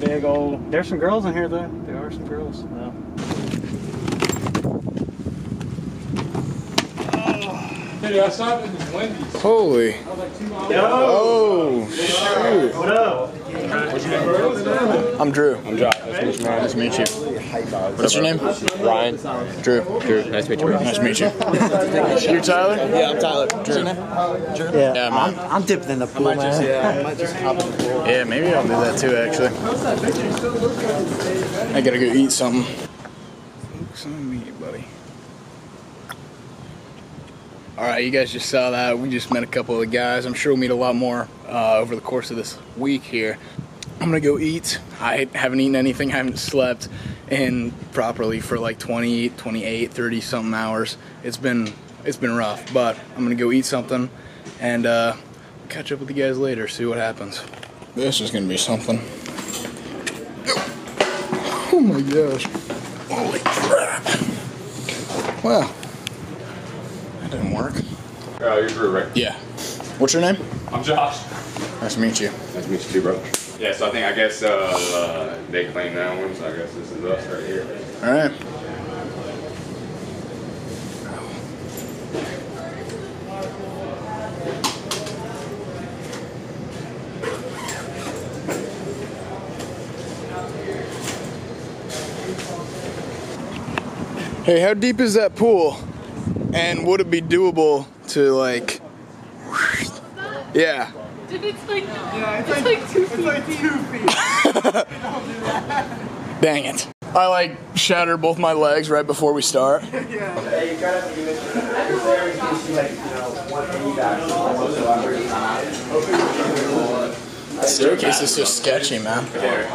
big old. There's some girls in here though. There are some girls. No. Dude, I stopped at this Wendy's. Holy. Yo! Oh, shoot. What up? What's your name? I'm Drew. I'm Josh. Nice to meet you. Nice to meet you. What's your name? Ryan. Drew. Drew. Nice to meet you. Nice to meet you. You're Tyler? Yeah, I'm Tyler. Drew. Yeah, Yeah, man. I'm dipping in the pool, man. I might just hop in the pool. Yeah, maybe I'll do that too, actually. I gotta go eat something. Focus on me, buddy. Alright, you guys just saw that. We just met a couple of the guys. I'm sure we'll meet a lot more over the course of this week here. I'm gonna go eat. I haven't eaten anything, I haven't slept in properly for like 28, 30 something hours. It's been rough, but I'm gonna go eat something and catch up with you guys later, see what happens. This is gonna be something. Oh my gosh. Holy crap. Well, that didn't work. You're Drew, right? Yeah. What's your name? I'm Josh. Nice to meet you. Nice to meet you too, bro. Yeah, so I guess they claim that one, so I guess this is us right here. Alright. Hey, how deep is that pool? And would it be doable to like... Yeah. Dude, it's like 2 feet. It's like 2 feet. Dang it. I like shatter both my legs right before we start. The staircase is so sketchy, man.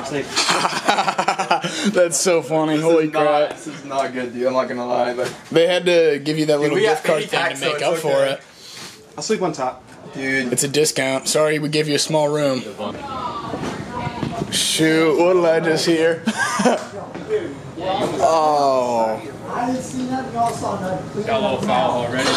That's so funny. Holy crap. This is not good, dude. I'm not gonna lie, but They had to give you that little gift card thing to make up for it. I'll sleep on top. dude. It's a discount. Sorry, we give you a small room. Shoot, what did I just hear? Oh. I didn't see that. Y'all saw that. Got a little foul already.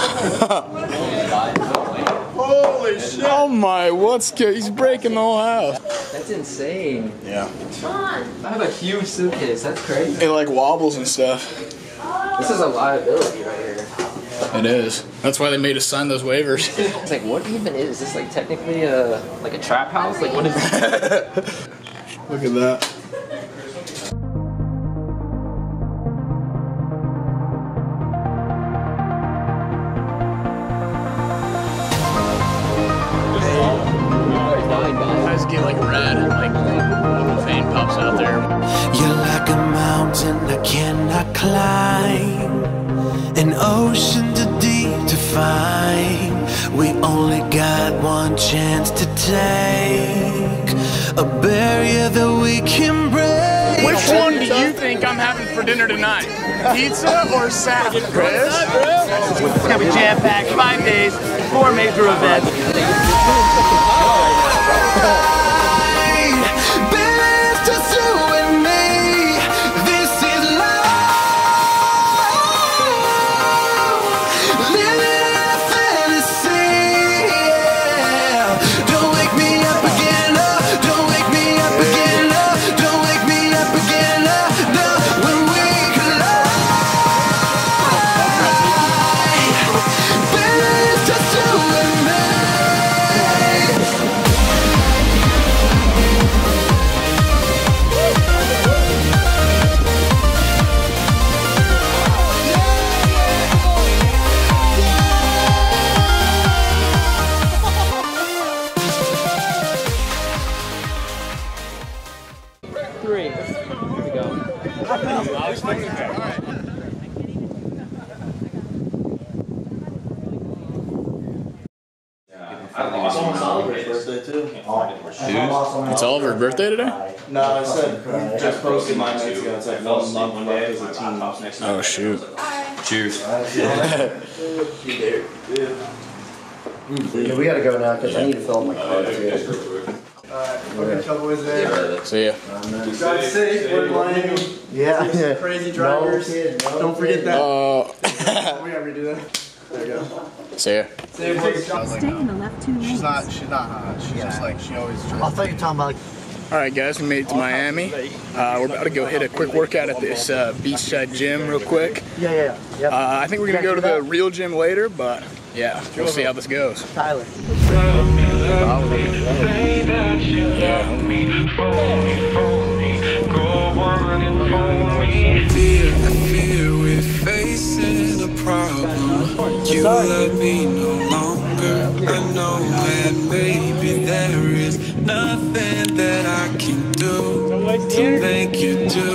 Holy shit. Oh my, he's breaking the whole house. That's insane. Yeah. I have a huge suitcase. That's crazy. It like wobbles and stuff. This is a liability right here. It is. That's why they made us sign those waivers. It's like, what even is this? Like technically a trap house? Like what is this? Look at that. Eyes get like red and like a little vein pops out there. You're like a mountain I cannot climb, an ocean too deep to find. We only got one chance to take, a barrier that we can break. Which one do you think I'm having for dinner tonight? Pizza or salad, Chris? It's gonna be jam-packed, 5 days, 4 major events. It's Oliver's birthday today? No, I said he just posted mine nights ago. It's like 1 month left as a team. Oh shoot. Cheers. Yeah, we gotta go now because I need to fill up my car too. Okay, couple ways there. See ya. Drive safe, we're playing. Yeah. Crazy drivers. Don't forget that. Oh. We gotta redo that. There you go. See ya. Stay in the left 2 lanes. She's not hot. She's just like, she always. I thought you were talking about. Alright guys, we made it to Miami. We're about to go hit a quick workout at this beachside gym real quick. Yeah. Yep. I think we're going to go to the real gym later, but yeah, we'll see how this goes. Tyler. Fear we're facing a problem. You love me no longer. I know that maybe there is nothing that I can do to make you do.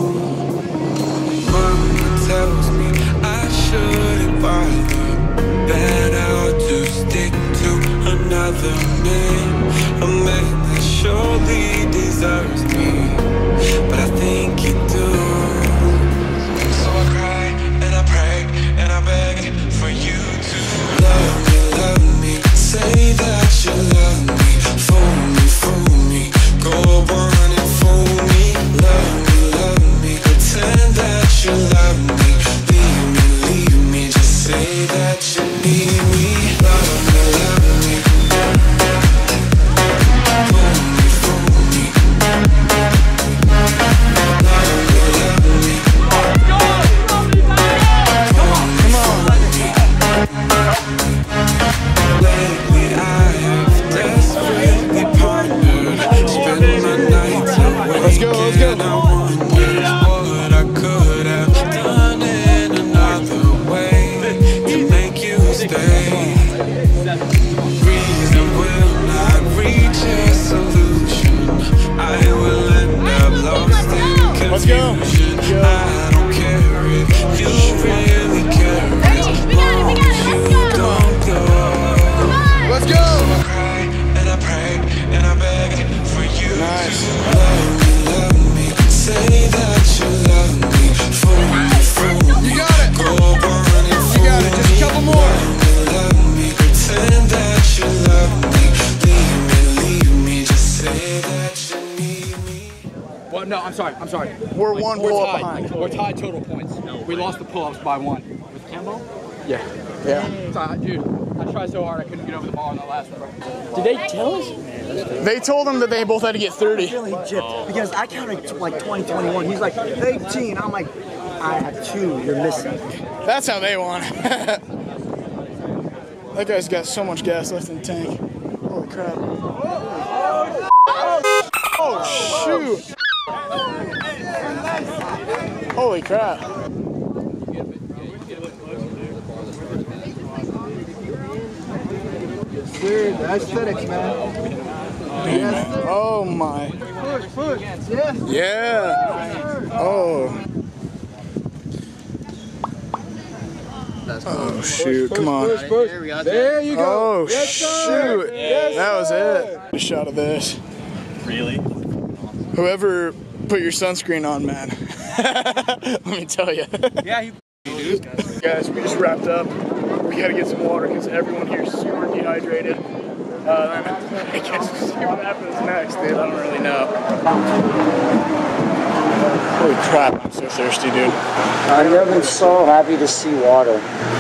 Mama tells me I shouldn't bother, that I'll just stick to another man, a man that surely deserves me, but I think you do. So I cry and I pray and I beg for you to love me, say that you love me, fool me, go on and fool me, love me, pretend that you love me, leave me, just say that you need me, love me, fool me, lately I have desperately pondered, spend my nights awake and I wonder what I could have done in another way to make you stay. Reason will not reach a solution, I will end up lost in confusion. I don't care if you really care, you don't go. Let's go! I cry and I pray and I beg for you to love me, say that you love me, fool me, You got it! go on and fool You got it, just a couple more. love me, pretend that you love me, leave me, just say that you need me. Well, no, I'm sorry. We're one We're pull-up tied. behind. We're tied total points. We lost the pull-ups by 1. With Campbell? Yeah. Sorry, dude, I tried so hard I couldn't get over the bar on that last one. Did they tell us? They told them that they both had to get 30. Really gypped because I counted like 20, 21. He's like 18. I'm like, I have 2. You're missing. That's how they want it. That guy's got so much gas left in the tank. Holy crap. Oh, shoot. Holy crap. Weird. Aesthetics, man. Oh my. Push. Yes. Yeah. Oh. Oh shoot, come on. There you go. Oh shoot. That was it. A shot of this. Really? Whoever put your sunscreen on, man. Let me tell you. Yeah, Guys, we just wrapped up. We gotta get some water because everyone here is super dehydrated. I guess we'll see what happens next, dude. I don't really know. Holy crap, I'm so thirsty, dude. I've never been so happy to see water.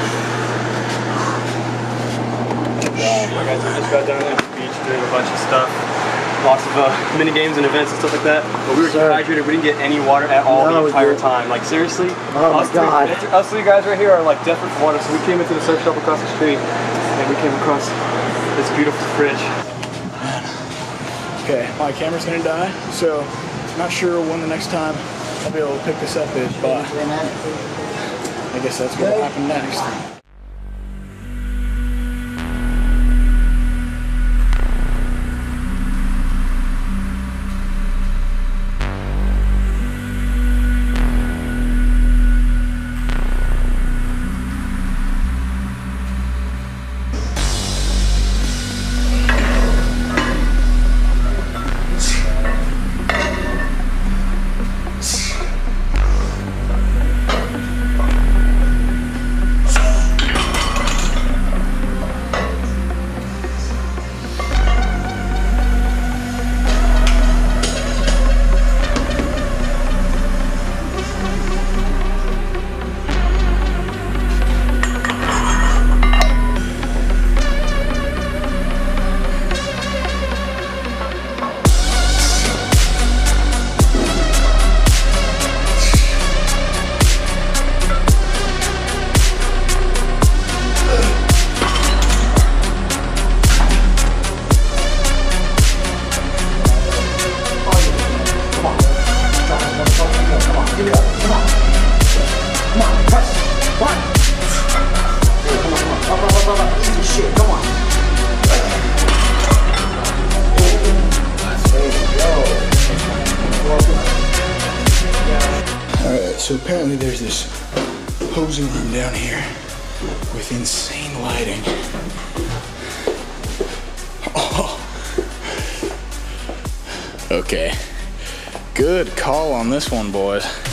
Guys, we just got down at the beach doing a bunch of stuff. Lots of mini games and events and stuff like that. But we were dehydrated. We didn't get any water at all the entire time. Like seriously. Oh my God. Us three guys right here are like desperate for water. So we came into the surf shop across the street and we came across this beautiful fridge. Okay, my camera's gonna die, so not sure when the next time I'll be able to pick this up is, but I guess that's what will happen next. So apparently there's this posing room down here with insane lighting. Oh. Okay, good call on this one, boys.